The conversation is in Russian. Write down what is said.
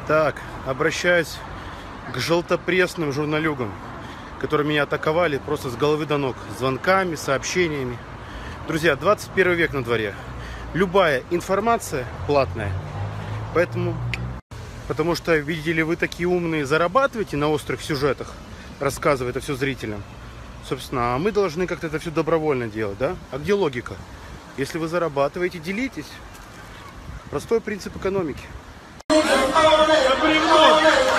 Так, обращаюсь к желтопресным журналюгам, которые меня атаковали просто с головы до ног. Звонками, сообщениями. Друзья, 21 век на дворе. Любая информация платная. Потому что, видите ли, вы такие умные, зарабатываете на острых сюжетах, рассказывая это все зрителям. Собственно, а мы должны как-то это все добровольно делать, да? А где логика? Если вы зарабатываете, делитесь. Простой принцип экономики.